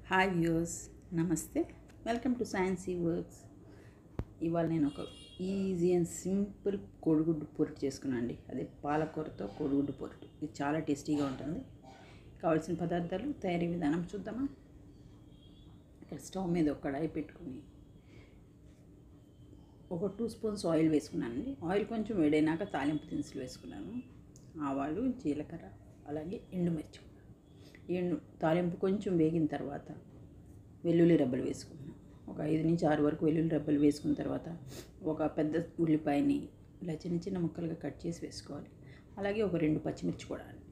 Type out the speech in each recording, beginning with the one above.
Hi viewers, నమస్తే. Welcome to Sciency Works. ఇవాళ నేను ఒక ఈజీ అండ్ సింపుల్ కోడిగుడ్డు పొరుటు చేసుకున్నాను అండి. అదే పాలకూరతో కోడిగుడ్డు పొరుటు. ఇది చాలా టేస్టీగా ఉంటుంది. కావాల్సిన పదార్థాలు, తయారీ విధానం చూద్దామా. ఇక్కడ స్టవ్ మీద ఒక కడాయి పెట్టుకుని ఒక 2 స్పూన్స్ ఆయిల్ వేసుకున్నానండి. ఆయిల్ కొంచెం వేడైనాక తాలింపు దినుసులు వేసుకున్నాను. ఆవాలు, జీలకర్ర, అలాగే ఎండుమిర్చి. తాలింపు కొంచెం వేగిన తర్వాత వెల్లుల్లి రెబ్బలు వేసుకున్నాను. ఒక 5 నుంచి 6 వరకు వెల్లుల్లి రెబ్బలు వేసుకున్న తర్వాత ఒక పెద్ద ఉల్లిపాయని ఇలా చిన్న చిన్న ముక్కలుగా కట్ చేసి వేసుకోవాలి. అలాగే ఒక 2 పచ్చిమిర్చి కూడా అండి.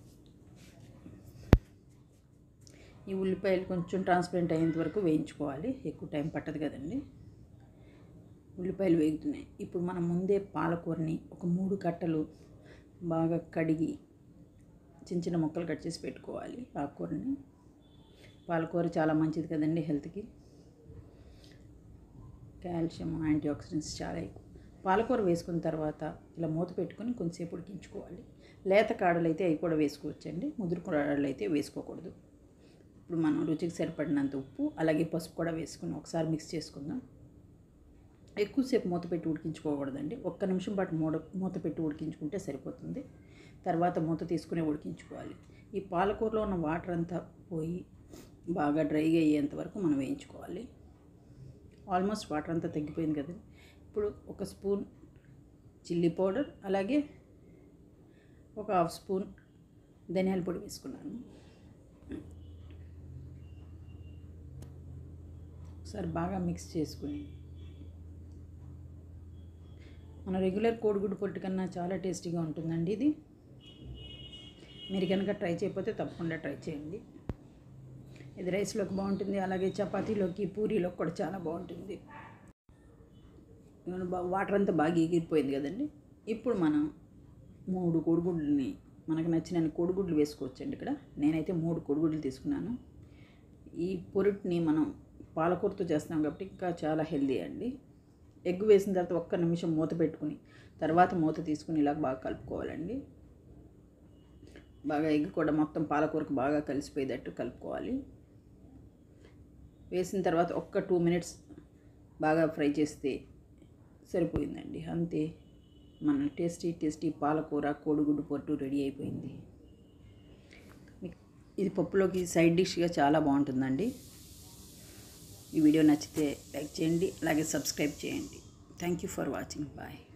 ఈ ఉల్లిపాయలు కొంచెం ట్రాన్స్పరెంట్ అయ్యేంత వరకు వేయించుకోవాలి. ఎక్కువ టైం పట్టదు కదండి. ఉల్లిపాయలు వేగుతున్నాయి. ఇప్పుడు మనం ముందే పాలకూరని ఒక 3 కట్టలు బాగా కడిగి చిన్న చిన్న ముక్కలు కట్ చేసి పెట్టుకోవాలి. ఆకుకూరని, పాలకూర చాలా మంచిది కదండి హెల్త్కి. కాల్షియం, యాంటీ ఆక్సిడెంట్స్ చాలా ఎక్కువ. పాలకూర వేసుకున్న తర్వాత ఇలా మూత పెట్టుకొని కొంచెంసేపు ఉడికించుకోవాలి. లేత కాడలు అయితే అవి కూడా వేసుకోవచ్చండి, ముదురు కాడలు అయితే వేసుకోకూడదు. ఇప్పుడు మనం రుచికి సరిపడినంత ఉప్పు, అలాగే పసుపు కూడా వేసుకుని ఒకసారి మిక్స్ చేసుకుందాం. ఎక్కువసేపు మూత పెట్టి ఉడికించుకోకూడదండి. 1 నిమిషం పాటు మూత పెట్టి ఉడికించుకుంటే సరిపోతుంది. తర్వాత మూత తీసుకుని ఉడికించుకోవాలి. ఈ పాలకూరలో ఉన్న వాటర్ అంతా పోయి బాగా డ్రైగా అయ్యేంత వరకు మనం వేయించుకోవాలి. ఆల్మోస్ట్ వాటర్ అంతా తగ్గిపోయింది కదండి. ఇప్పుడు 1 స్పూన్ చిల్లీ పౌడర్, అలాగే ఒక 1/2 స్పూన్ ధనియాల పొడి వేసుకున్నాను. ఒకసారి బాగా మిక్స్ చేసుకుని మన రెగ్యులర్ కోడిగుడ్డు పొట్టు కన్నా చాలా టేస్టీగా ఉంటుందండి ఇది. మీరు కనుక ట్రై చేయకపోతే తప్పకుండా ట్రై చేయండి. ఇది రైస్లోకి బాగుంటుంది, అలాగే చపాతీలోకి, పూరీలోకి కూడా చాలా బాగుంటుంది. వాటర్ అంతా బాగా ఎగిరిపోయింది కదండి. ఇప్పుడు మనం 3 కోడిగుడ్లని, మనకు నచ్చిన కోడిగుడ్లు వేసుకోవచ్చండి. ఇక్కడ నేనైతే 3 కోడిగుడ్లు తీసుకున్నాను. ఈ పొరుటుని మనం పాలకూరతో చేస్తాం కాబట్టి ఇంకా చాలా హెల్దీ అండి. ఎగ్ వేసిన తర్వాత 1 నిమిషం మూత పెట్టుకుని తర్వాత మూత తీసుకుని ఇలా బాగా కలుపుకోవాలండి. బాగా ఎగ్ కూడా మొత్తం పాలకూరకు బాగా కలిసిపోయేటట్టు కలుపుకోవాలి. వేసిన తర్వాత 2 మినిట్స్ బాగా ఫ్రై చేస్తే సరిపోయిందండి. అంతే, మన టేస్టీ పాలకూర కోడిగుడ్డు పొట్టు రెడీ అయిపోయింది. ఇది పప్పులోకి సైడ్ డిష్గా చాలా బాగుంటుందండి. ఈ వీడియో నచ్చితే లైక్ చేయండి, అలాగే సబ్స్క్రైబ్ చేయండి. Thank you for watching. Bye.